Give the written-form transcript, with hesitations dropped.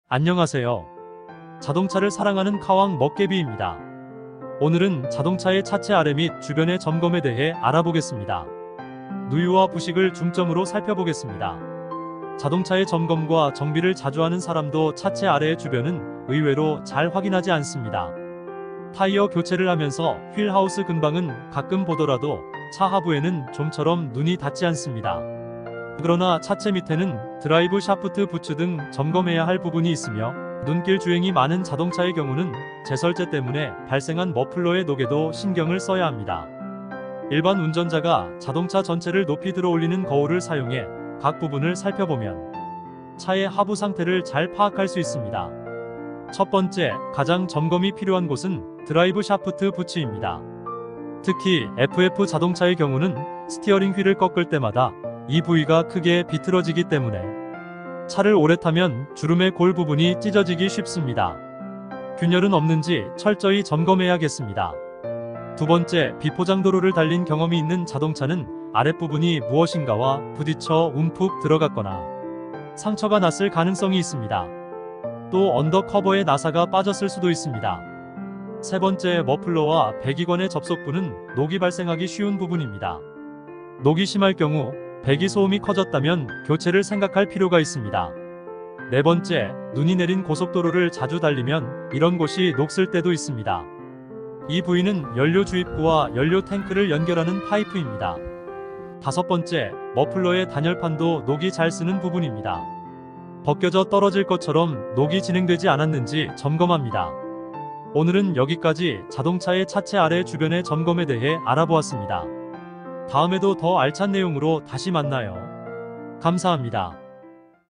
안녕하세요. 자동차를 사랑하는 카왕 먹개비입니다. 오늘은 자동차의 차체 아래 및 주변의 점검에 대해 알아보겠습니다. 누유와 부식을 중점으로 살펴보겠습니다. 자동차의 점검과 정비를 자주 하는 사람도 차체 아래의 주변은 의외로 잘 확인하지 않습니다. 타이어 교체를 하면서 휠하우스 근방은 가끔 보더라도 차 하부에는 좀처럼 눈이 닿지 않습니다. 그러나 차체 밑에는 드라이브 샤프트 부츠 등 점검해야 할 부분이 있으며 눈길 주행이 많은 자동차의 경우는 제설제 때문에 발생한 머플러의 녹에도 신경을 써야 합니다. 일반 운전자가 자동차 전체를 높이 들어올리는 거울을 사용해 각 부분을 살펴보면 차의 하부 상태를 잘 파악할 수 있습니다. 첫 번째, 가장 점검이 필요한 곳은 드라이브 샤프트 부츠입니다. 특히 FF 자동차의 경우는 스티어링 휠을 꺾을 때마다 이 부위가 크게 비틀어지기 때문에 차를 오래 타면 주름의 골 부분이 찢어지기 쉽습니다. 균열은 없는지 철저히 점검해야겠습니다. 두 번째, 비포장도로를 달린 경험이 있는 자동차는 아랫부분이 무엇인가와 부딪혀 움푹 들어갔거나 상처가 났을 가능성이 있습니다. 또 언더커버에 나사가 빠졌을 수도 있습니다. 세 번째, 머플러와 배기관의 접속부는 녹이 발생하기 쉬운 부분입니다. 녹이 심할 경우 배기 소음이 커졌다면 교체를 생각할 필요가 있습니다. 네 번째, 눈이 내린 고속도로를 자주 달리면 이런 곳이 녹슬 때도 있습니다. 이 부위는 연료 주입구와 연료 탱크를 연결하는 파이프입니다. 다섯 번째, 머플러의 단열판도 녹이 잘 쓰는 부분입니다. 벗겨져 떨어질 것처럼 녹이 진행되지 않았는지 점검합니다. 오늘은 여기까지 자동차의 차체 아래 주변의 점검에 대해 알아보았습니다. 다음에도 더 알찬 내용으로 다시 만나요. 감사합니다.